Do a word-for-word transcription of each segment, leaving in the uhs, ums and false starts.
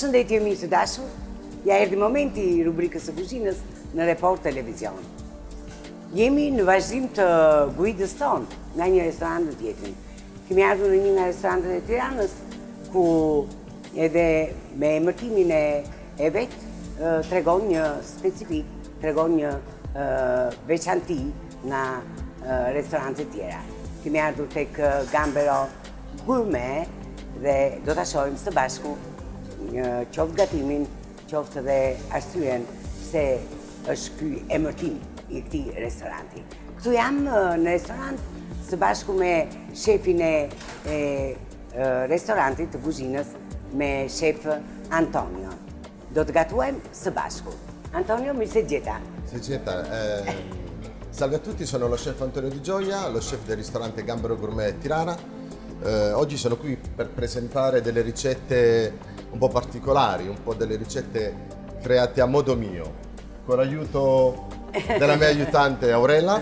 Përshëndetje miq të dashur, ja erdhi momenti i rubrikës së kuzhinës në Report Televizion. Jemi në vazhdim të guidës tonë nga një restorant në tjetrin. Kemi ardhur në një nga restorantet e Tiranës, ku edhe me emërtimin e, e vetë tregon një specifik, tregon një uh, veçanti nga uh, restorantet tjera. Kemi ardhur tek uh, Gambero Gourmet dhe do ta shohim së bashku një qoftë gatimin, qoftë dhe arsyen se është ky emërtim i këtij restoranti. Këtu jam në restorant së bashku me shefin e, e, e restorantit të kuzhinës, me shef Antonio. Do të gatuajmë së bashku. Antonio, mi se gjeta. Si gjeta. Eh, salve a tutti, sono lo chef Antonio Di Gioia, lo chef del ristorante Gambero Gourmet Tirana. Eh, oggi sono qui per presentare delle ricette un po' particolari, un po' delle ricette create a modo mio, con l'aiuto della mia aiutante Aurela.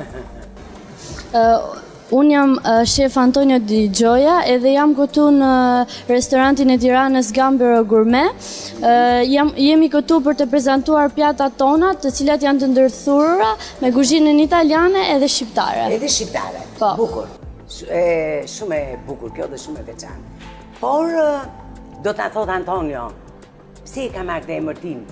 Uh, unë jam uh, shef Antonio Di Gioia edhe jam këtu në restorantin e Tiranës Gambero Gourmet. Uh, jam, jemi këtu për të prezantuar pjatat tona, të cilat janë të ndërthurura me kuzhinën italiane edhe shqiptare. Edhe shqiptare, po. Bukur. E, shumë e bukur kjo dhe shumë e veçantë. Por do ta thot Antonio, pse ka marrë këtë emërtim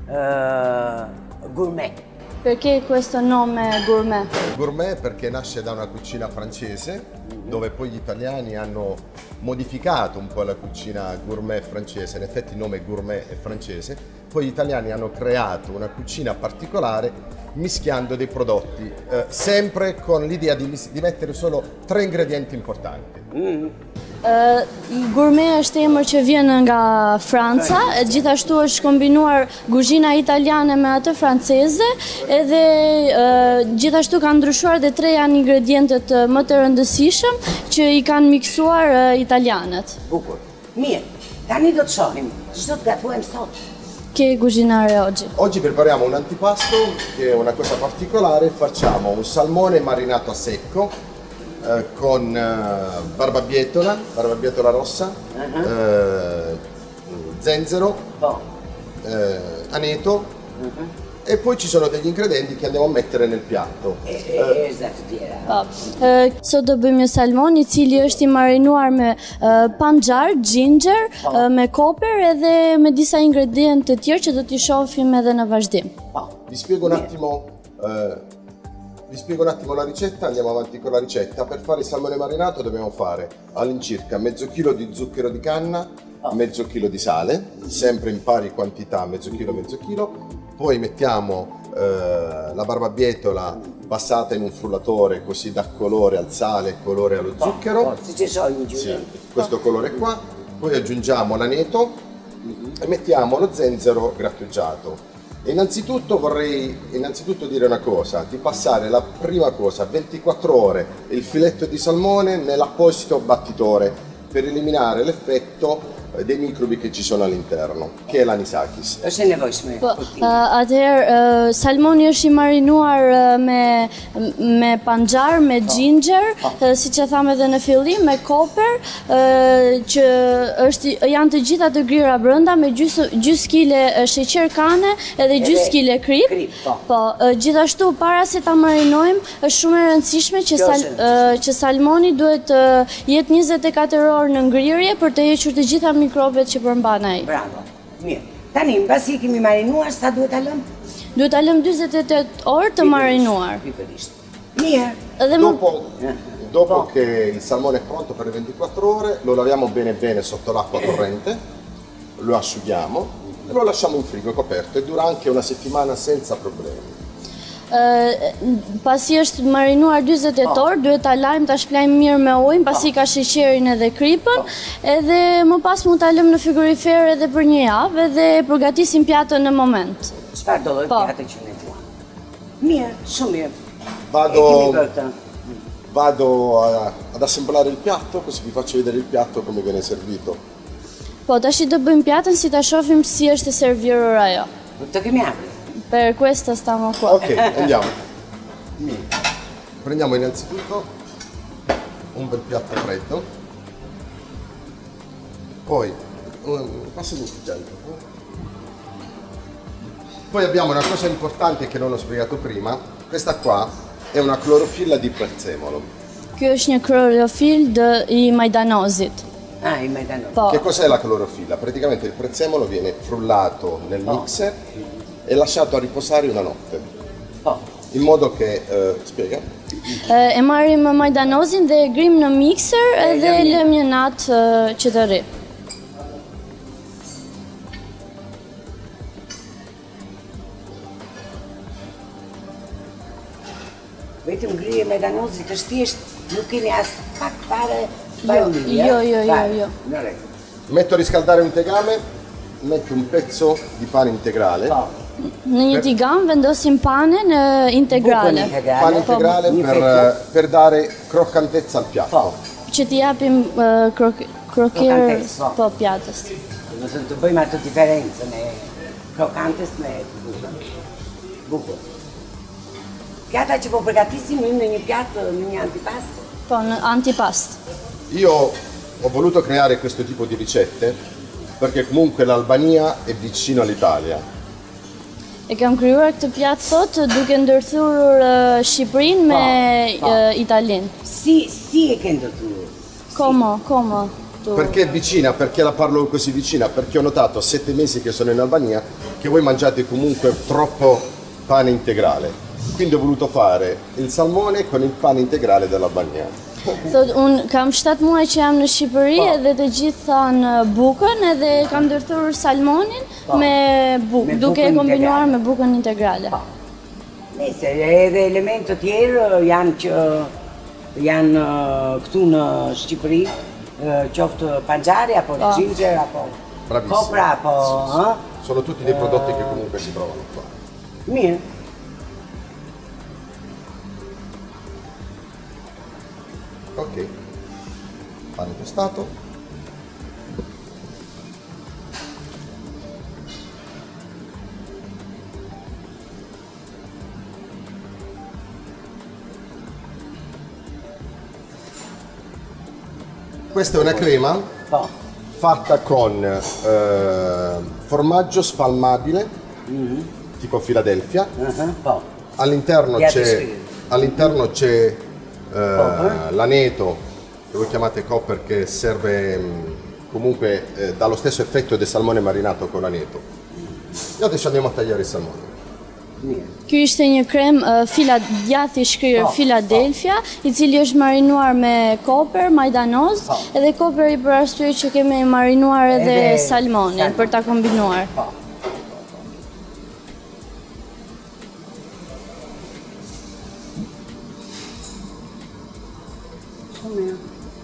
uh, gourmet? Perché questo nome gourmet? Gourmet perché nasce da una cucina francese, dove poi gli italiani hanno modificato un po' la cucina gourmet francese, in effetti il nome gourmet è francese, poi gli italiani hanno creato una cucina particolare mischiando dei prodotti, eh, sempre con l'idea di, di mettere solo tre ingredienti importanti. Mm. Uh, gourmet është emër që vjen nga Franca, gjithashtu është kombinuar kuzhina italiane me atë franceze, edhe uh, gjithashtu kanë ndryshuar dhe tre janë ingredientet më të rëndësishëm që i kanë miksuar uh, italianët. Bukur. Mirë, tani do të shohim, ç'do të gatuajmë sot? Che cucinare oggi? Oggi prepariamo un antipasto che è una cosa particolare, facciamo un salmone marinato a secco eh, con eh, barbabietola, barbabietola rossa, uh-huh. eh, zenzero, oh. eh, aneto, uh-huh. E poi ci sono degli ingredienti che andiamo a mettere nel piatto. E, e, esatto, tjera. Po. Sot do bëjmë një salmon i cili është i marinuar me uh, panxar, ginger, oh. uh, me koper edhe me disa ingredientë të tjerë që do t'i shohim edhe në vazhdim. Oh. Vi spiego un attimo eh, vi spiego un attimo la ricetta, andiamo avanti con la ricetta. Per fare il salmone marinato dobbiamo fare all'incirca mezzo chilo di zucchero di canna, oh. mezzo chilo di sale, sempre in pari quantità, mezzo chilo, mezzo chilo. Poi mettiamo eh, la barbabietola passata in un frullatore così dà colore al sale e colore allo zucchero. Sì, questo colore qua. Poi aggiungiamo l'aneto e mettiamo lo zenzero grattugiato. Innanzitutto vorrei innanzitutto dire una cosa, di passare la prima cosa, ventiquattro ore, il filetto di salmone nell'apposito battitore per eliminare l'effetto dei microbi che ci sono all'interno, che è l'anisakis. Është e nevojshme. Po, atëherë uh, salmoni është i marinuar uh, me me panxar, me ginger, uh, siç e thamë edhe në fillim, me koper, uh, që është janë të gjitha të grira brenda me gjys gjys kile sheqer kane edhe gjys kile krip. Po, po uh, gjithashtu para se ta marinojmë është shumë e rëndësishme që sal, uh, që salmoni duhet uh, jetë njëzet e katër orë në ngrirje për të hequr të gjitha mikrobet që përmban ai. Bravo. Mirë. Tani, mbasi kemi marinuar, sa duhet ta lëm? Duhet ta lëm dyzet e tetë orë të marinuar. Mirë. Edhe dopo, dopo che il salmone è pronto per le ventiquattro ore, lo laviamo bene bene sotto l'acqua corrente, lo asciughiamo e lo lasciamo in frigo coperto e dura anche una settimana senza problemi. Uh, pasi është marinuar dyzet e tetë orë, duhet ta lajmë, ta shplajmë mirë me ujë, pasi ka sheqerin edhe kripën, edhe më pas mund ta lëmë në frigorifer edhe për një javë edhe përgatisim pjatën në moment. Çfarë do lloj pjatë që ne duam? Mirë, shumë mirë. Vado, vado a, ad assemblare il piatto, così vi faccio vedere il piatto come viene servito. Po, tash do bëjmë pjatën si ta shohim si është servitur ajo. Të kemi ardhur. Per questo stiamo qua. Ok, andiamo. Prendiamo innanzitutto un bel piatto freddo, poi um, passami un cucchiaio. Poi abbiamo una cosa importante che non ho spiegato prima, questa qua è una clorofilla di prezzemolo. Ky është një klorofil dë- i majdanozit. Ah, il metanolo. Po, Che cos'è la clorofilla? Praticamente il prezzemolo viene frullato nel mixer e lasciato a riposare una notte, Po. in modo che, eh, spiega? e e marrim majdanozin dhe e grim në mixer edhe e lëm një natë e, që të rri. Vetëm ngrirje metanozit është thjesht, nuk keni as pak fare farmiglia. jo, jo, jo, Fare. jo. Non è- Metto a riscaldare un tegame, metto un pezzo di pane integrale, Po. Në një tigam vendosim panen e, integrale, Bucon integrale. pane integrale Një per, fetto. per dare croccantezza al piatto. Po. që t'i japim e, krok- krokir Krokantesë, po. po pjatës. Do të të bëjmë atë diferencën e krokantes me bukur. Bukur. Pjata që po përgatisim në një pjatë, në një antipast. Po, në antipast. Io ho voluto creare questo tipo di ricette perché comunque l'Albania è vicino all'Italia. E kam krijuar këtë pjatë sot duke ndërthurur e, Shqipërinë me Po, po. e, Italinë. Si, si e ke ndërtuar? Como, como. Tu. Perché è vicina? Perché la parlo così vicina? Perché ho notato a sette mesi che sono in Albania che voi mangiate comunque troppo pane integrale. Quindi ho voluto fare il salmone con il pane integrale dell'Albania. Thot, unë kam shtatë muaj që jam në Shqipëri Po. edhe të gjithë thanë bukën edhe kam ndërthurur salmonin Po. me bukë, Me duke e bukën kombinuar integrale. me bukën integrale. Po. Nëse edhe elementë të tjerë janë që janë eh, këtu në Shqipëri, eh, qoftë panxari apo Po. ginger apo Bravissimo. kopra apo ëh? Sono tutti dei prodotti che comunque si trovano qua. Mirë. Ok, pane tostato. Questa è una crema Po. fatta con eh, formaggio spalmabile, tipo Philadelphia. ëh, Po. All'interno Piatti c'è, sfighi. all'interno c'è Copper. eh, l'aneto, che voi chiamate copper, che serve mh, comunque eh, dà lo stesso effetto del salmone marinato con l'aneto. E adesso andiamo a tagliare il salmone. Mirë. Ky ishte një krem uh, fila, djathi shkrirë Po, Philadelphia, i cili është marinuar me koper, majdanoz, Po. edhe koperi për arsye që kemi marinuar edhe, Edhe salmonin salmon. për ta kombinuar. Po. Shumë mirë.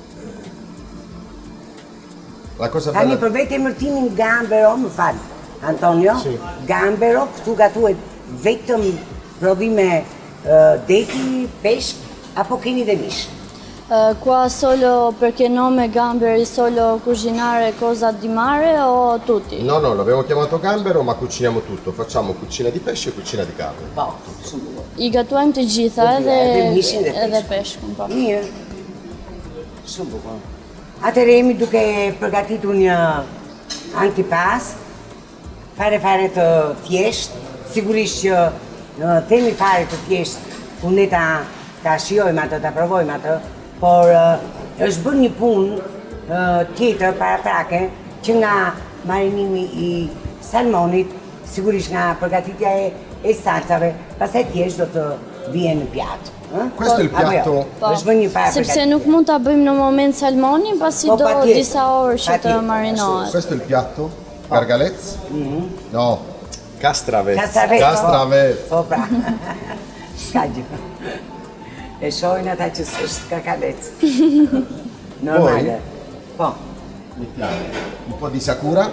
La cosa Tani bella... për vetë emërtimin gambero, më fal, Antonio, Si. gambero këtu gatuhet vetëm prodhime uh, deti, peshk, apo keni dhe mish? Uh, qua solo perché nome gamberi solo cucinare cosa di mare o tutti? No, no, l'abbiamo chiamato gambero, ma cuciniamo tutto. Facciamo cucina di pesce e cucina di carne. Po, shumë bukur. I gatuajmë të gjitha Të edhe, gjitha, edhe mishin dhe edhe peshkun. peshkun, po. Mirë. Shumë bukur. Atëherë jemi duke përgatitur një antipast, fare fare të thjesht, sigurisht që uh, themi fare të thjesht, ku ne ta, ta shijojmë atë, ta provojmë atë, por uh, është bërë një punë uh, tjetër paraprake që nga marinimi i salmonit, sigurisht nga përgatitja e, e salsave, pastaj thjesht do të vijë në pjatë. ëh? Questo è il Apo jo? piatto- Po, Është bërë një para sepse nuk mund ta bëjmë në moment salmonin, pasi Po, do patjetër, disa orë që të patjetër, marinohet. Questo è il piatto? Gargalez? No, castravezz. Castravezz. Castravezz. Po, pra. S'ka gjë. E shohin ata që s'është kakalec. Normale. Po. Mettiamo un po' di sakura.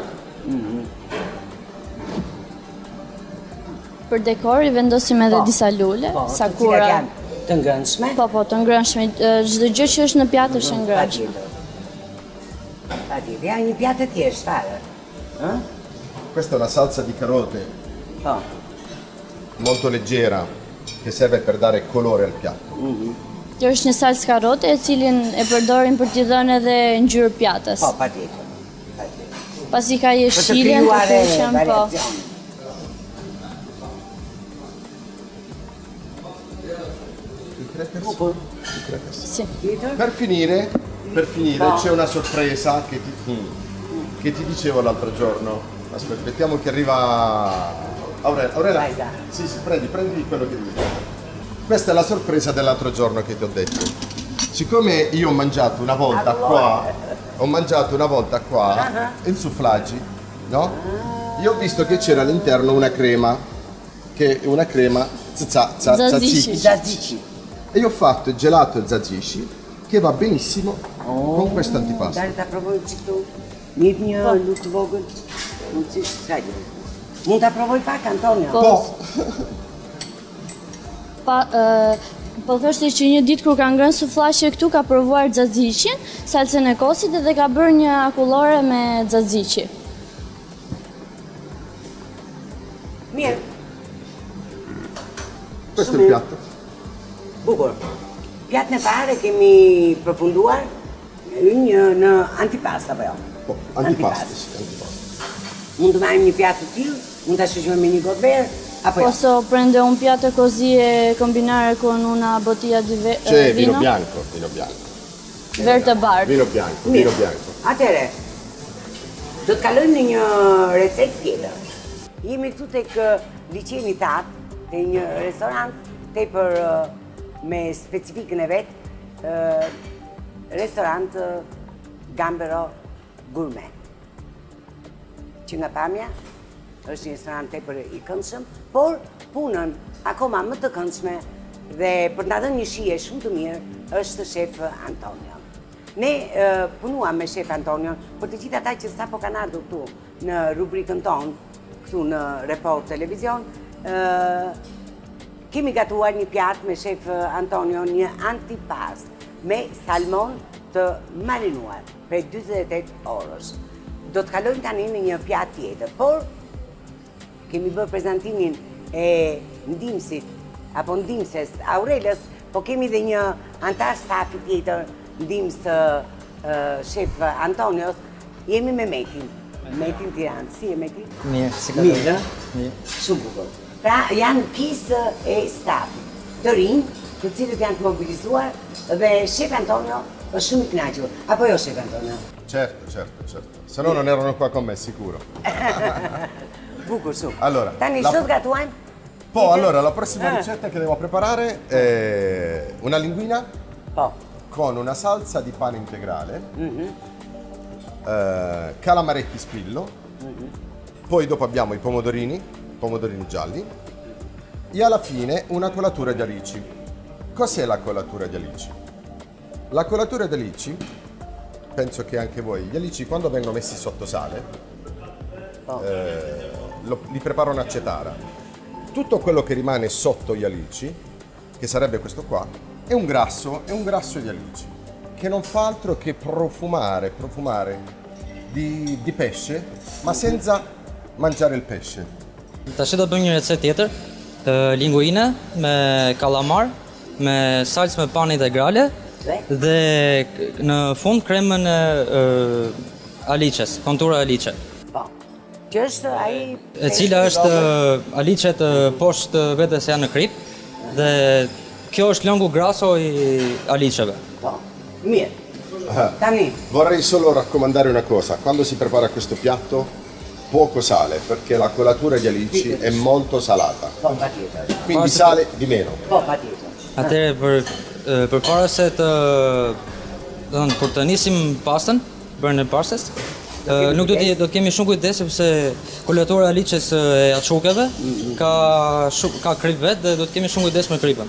Për dekor i vendosim edhe Po. disa lule, Po, të cilat sakura. janë të ngrënshme. Po, po, të ngrënshme. e, Çdo gjë që është në pjatë është e ngrënshme. Patjetër. Patjetër. Ja një pjatë e thjeshtë fare. ëh? Questa è una salsa di carote Po. molto leggera che serve per dare colore al piatto. Kjo është një salcë karote e cilin e përdorim për t'i dhënë edhe ngjyrë pjatës. Po, patjetër. Patjetër. pasi ka Për të jeshilën, të krijuar kuqen, po. variacione. Bukur. Sì. Tjetër? Per finire, per finire No. c'è una sorpresa che ti, che ti dicevo l'altro giorno. Aspetta, aspettiamo che arriva Aurela. Aurela. Vai, dai. Sì, sì, prendi, prendi quello che devi prendere. Questa è la sorpresa dell'altro giorno che ti ho detto. Siccome io ho mangiato una volta qua, ho mangiato una volta qua il sufflagi, no? Io ho visto che c'era all'interno una crema, che è una crema za- za- Tzatziki. tzatziki. Tzatziki. E io ho fatto il gelato e tzatziki che va benissimo con questo antipasto. Dare ta provoj çiktu. Një një lut të vogël. Mund të sish çajë. Mund ta provoj pak Antonio. Po, Pa, ë, po thoshte që një ditë kur ka ngrënë sufllaqe këtu ka provuar xaxhiqin, salcën e kosit dhe ka bërë një akullore me xaxhiqi. Mirë, questo è il piatto. bukur. Pjatën e parë e kemi përfunduar një në antipasto apo jo? Po, antipasto, sì, antipasto. Mund të marrim një pjatë të tillë, mund ta shoqërojmë me një gotë verë apo jo? Posso prendere un piatto così e combinare con una bottiglia di ve- C'è eh, vino vino? bianco, vino bianco. Verde bard. Vino bianco, Mirë. vino bianco. Atëre, do të kalojmë në një recetë tjetër. Jemi këtu tek ë, liçeni Tat, te një restorant tepër ë, me specifikën e vet, ë, restorant ë, Gambero Gourmet. Që nga pamja është një restorant tepër i këndshëm, por punën akoma më të këndshme dhe për na dhënë një shije shumë të mirë është shef Antonio. Ne uh, punuam me shef Antonio për të gjithë ata që sapo kanë ardhur këtu në rubrikën tonë, këtu në Report Televizion, uh, kemi gatuar një pjatë me shef Antonio, një antipast me salmon të marinuar prej dyzet e tetë orësh. Do të kalojmë tani në një pjatë tjetër, por kemi bërë prezantimin e ndimësit, apo ndimëses Aurelës, po kemi dhe një antar stafi tjetër, ndimës të uh, shef Antonios, jemi me Metin. Metin Tiranë, si e Metin? Mirë, si ka Mirë, ë? Mirë. Shumë bukur. Pra janë pjesë e stafit të rinj, të cilët janë të mobilizuar dhe shef Antonio është shumë i kënaqur. Apo jo shef Antonio? Certo, certo, certo. Se no non erano qua con me, sicuro. Bukur shumë. Allora, Tani la- ç'do të gatuajmë? Poi allora la prossima Ah. ricetta che devo preparare è una linguina Po. con una salsa di pane integrale, eh, calamaretti spillo, poi dopo abbiamo i pomodorini, pomodorini gialli, e alla fine una colatura di alici. Cos'è la colatura di alici? La colatura di alici, penso che anche voi, gli alici quando vengono messi sotto sale, Po. eh, lo- li preparo una cetara. Tutto quello che rimane sotto gli alici, che sarebbe questo qua, è un grasso, è un grasso di alici, che non fa altro che profumare, profumare di, di pesce, ma senza mangiare il pesce. Tash do bëjmë një recetë tjetër të linguine me kallamar, me salcë me pane integrale Dhe? dhe k- në fund kremën e ë, aliçes, kontura aliçe, Po. Që është ai e cila është ë, aliçet ë, poshtë vetes janë në krip dhe kjo është lëngu grasso i aliçeve. Po. Mirë. Tani, Vorrei solo raccomandare una cosa, quando si prepara questo piatto, poco sale, perché la colatura di alici è molto salata, po patjetër. quindi sale di meno. Po patjetër. Atëherë për ë, përpara se të, do të thënë, kur të nisim pastën, bërën e pastës, ë, nuk do të do të kemi shumë kujdes sepse kolatura e aliçes e açukeve ka shumë ka krip vet dhe do të kemi shumë kujdes me kripën.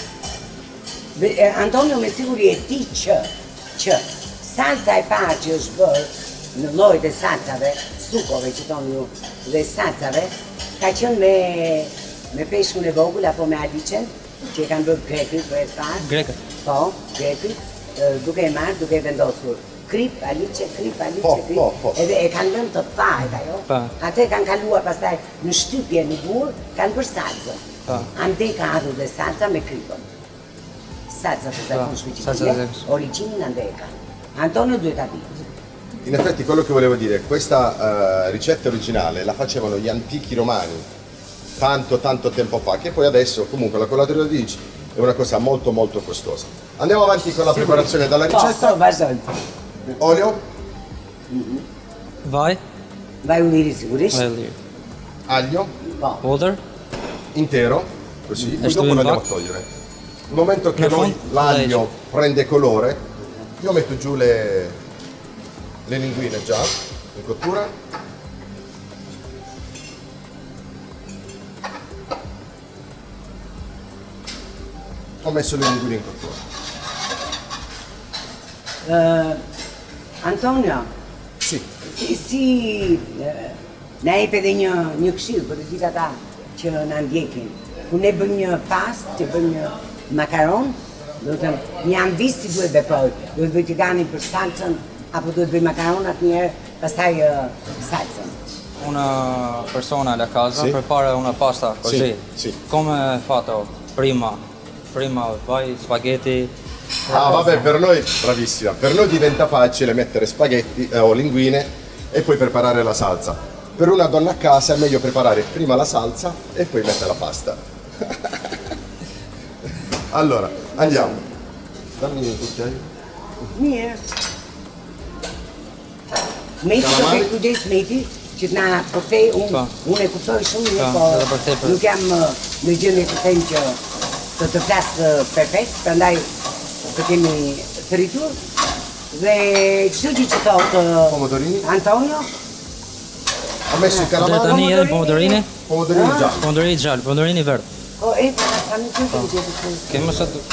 Dhe, e, Antonio me siguri e ti që, që salsa e parë që është bërë në llojet e salsave, sukove që thonë ju, dhe salsave, ka qenë me, me peshkun e vogël apo me alicen, që e kanë bërë grekët për e parë. Grekët. Po, grekët, e, duke e marrë, duke e vendosur. Krip, alice, krip, alice, Po, krip. po, po. Edhe e kanë lënë të thahet ajo. Pa. Atë kanë kaluar pastaj në shtypje në burr, kanë bërë salsën. Pa. Ande ka ardhur dhe salsa me kripën. Salsa të zakonshme që salsa kemi, të zakonshme. origjinin ande e ka. Antonio duhet ta di. In effetti quello che volevo dire, questa uh, ricetta originale la facevano gli antichi romani tanto tanto tempo fa, che poi adesso comunque la colatura di alici è una cosa molto molto costosa. Andiamo avanti con la preparazione della ricetta. Posso, vai. Olio, Vaj, Vai unire sigurisht. vaj lirë. aglio, Po. Odër, intero, così, poi Questo dopo lo andiamo a impact. togliere. Nel momento che Nel noi fond- l'aglio prende colore, io metto giù le, le linguine già in cottura. Ho messo le linguine in cottura. Uh, Antonio, Sì, si, si uh, na jep edhe një, një këshill për të gjithë ata që na ndjekin. Ku ne bëjmë një pastë, që bëjmë një makaron, do të thënë, një anvis si duhet veproj. Duhet bëj tiganin për salsën, apo duhet bëj makaronat një herë, pastaj uh, salsën. una persona alla casa Sì. prepara una pasta così. Sì, sì. Come hai fatto prima? Prima vai spaghetti, ah vabbè, per noi, bravissima, per noi diventa facile mettere spaghetti eh, o linguine e poi preparare la salsa. Per una donna a casa è meglio preparare prima la salsa e poi mettere la pasta. Allora, andiamo. Dammi un cucchiaio. Mirë. Meti do Kalamari? të kujdes meti, që të na përkthej, unë Po. unë e kuptoj shumë mirë, Po, po edhe për te për- nuk jam uh, në gjendje të them që të të flas uh, perfekt, prandaj të kemi të rritur dhe çdo gjë që thotë uh, Pomodorini? Antonio, Ho messo il dhe calamaro, tani edhe pomodorini, pomodorini gialli. pomodorini gjallë, pomodorini verdh. o e para sa nuk e di gjithë. Kemë sa të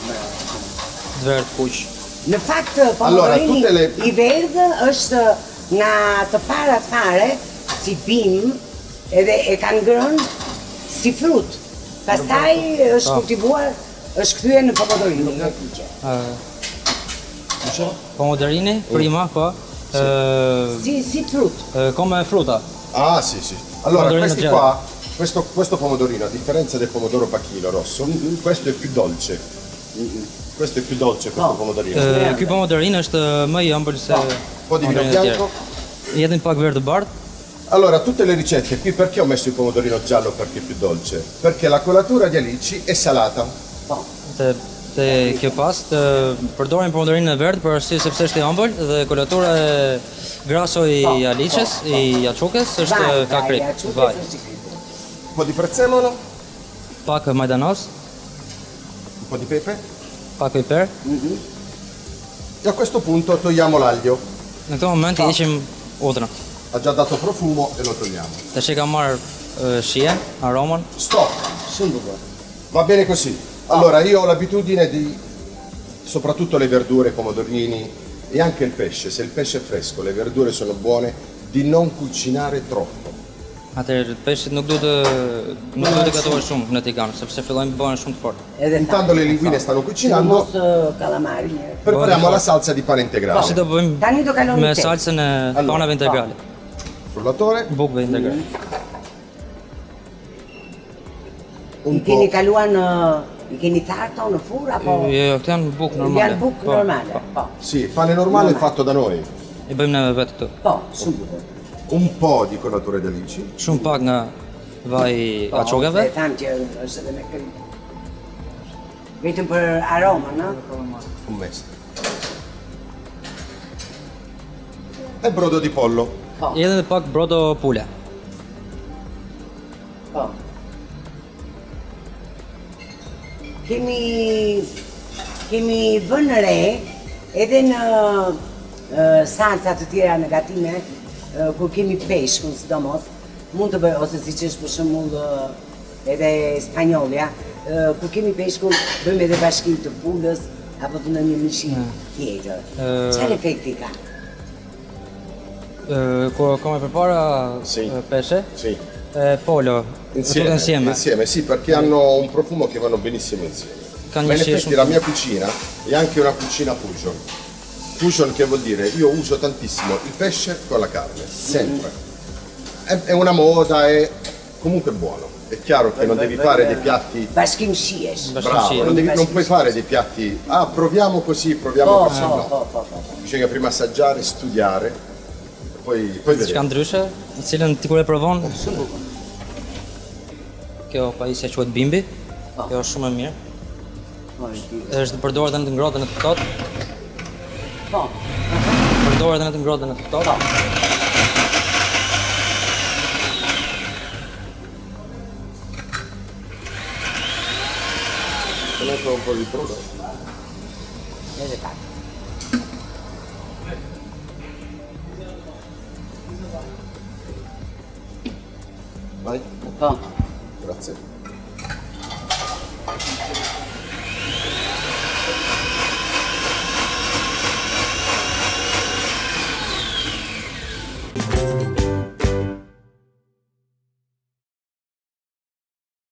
verdh kuq. Në fakt Allora, pomodorini tutte le- i verdhë është nga të parat fare si bim edhe e kanë ngrënë si frut. Pastaj është Po. kultivuar, është kthyer në pomodorinë. Uh, pomodorini prima, po. Uh, Si si frut. come frutta. Ah sì sì. Allora, Pomodorino questi giallo. qua, questo, questo pomodorino, a differenza del pomodoro pacchino rosso, questo è più dolce. Questo è più dolce questo No. pomodorino. Uh, ky pomodorini është më i ëmbël se po di vino pomodorinët bianco? tjerë. Jetën pak verdh të bardh. Allora, tutte le ricette, qui perché ho messo il pomodorino giallo perché è più dolce? Perché la colatura di alici è salata. Po. Te te kjo pas të përdorim pomodorinë e verdh për arsye sepse është i ëmbël dhe kolatura e graso i Po, alices, po, po. i açukës është Vaj, ka vaj, krip. ja, çu Vaj. është i krip. Un po' di prezzemolo, Pak majdanos, un po' di pepe pak piper. e a questo punto togliamo l'aglio. Në këtë moment i heqim udhrën. Ha già dato profumo e lo togliamo. Tash e kam marr uh, shije, aromën. Stop! Shumë bukur. Va bene così. Allora, io ho l'abitudine di, soprattutto le verdure, i pomodorini e anche il pesce, se il pesce è fresco, le verdure sono buone, di non cucinare troppo. Atëherë peshqit nuk duhet të nuk duhet të gatuar shumë në tigan, sepse fillojnë të bëhen shumë të fortë. Edhe Intanto le linguine stanno cucinando, mos uh, calamari. një. prepariamo la salsa di pane Tash integrale. do bëjmë Tani do kalon me në tek. salsën e Allora, panave integrale, Frullatore, bukëve integrale. un I keni po'. kaluar në i keni tharto në fur apo Jo, jo, këto janë bukë normale. janë bukë Po, normale? po. Po. Sì, pane normale fatto da noi. I bëjmë ne vetë këtu. Po, shumë bukur. Un po' di colatura di alici. Shumë pak nga vaj i Po, açokave. se tham që është edhe me krim. Vetëm për aromën, no? Un mesto. E brodo di pollo. Po, Edhe pak brodo pule. po. Kemi kemi vënë re edhe në uh, salsa të tjera negatime, uh, kur kemi peshkun sidomos, mund të bëj ose siç është për shembull uh, edhe spanjolja, uh, kur kemi peshkun bëjmë edhe bashkim të pulës apo të në një mishi tjetër. Çfarë efekti ka? Uh, Kur come prepara Sì. eh, pesce, Sì. e pollo, Insieme, tutto insieme. insieme, sì, perché hanno un profumo che vanno benissimo insieme. Kanë Ma in një shije effetti shumë. la mia cucina è anche una cucina fusion. Fusion che vuol dire io uso tantissimo il pesce con la carne, sempre. È, è una moda, è comunque buono. È chiaro che non devi fare dei piatti... Bashkimshies. Bravo, non, devi, non puoi fare dei piatti... Ah, proviamo così, proviamo Po, così, po, no. po, po, po. Bisogna prima assaggiare, studiare, poi, poi Diçka vedere. ndryshe, në cilën ti kur e provon, kjo pajisja quhet bimbi. Kjo është shumë e mirë. Po, është di. Është përdorur edhe në të ngrohtë dhe në të ftohtë. Po, Përdorur edhe në të ngrohtë dhe në të ftohtë. Se ne fa un po' di prosciutto. vede fatto. Vai, Po. grazie.